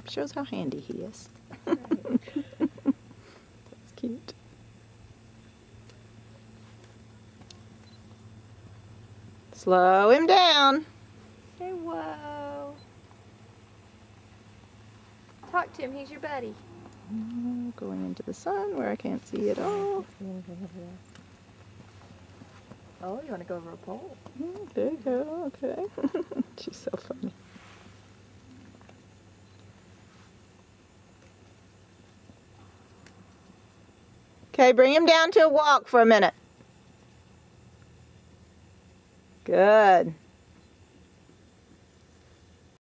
Shows how handy he is. Right. That's cute. Slow him down. Say whoa. Talk to him, he's your buddy. Going into the sun where I can't see it all. Oh, you want to go over a pole? There you go, okay. She's so funny. Okay, bring him down to a walk for a minute. Good.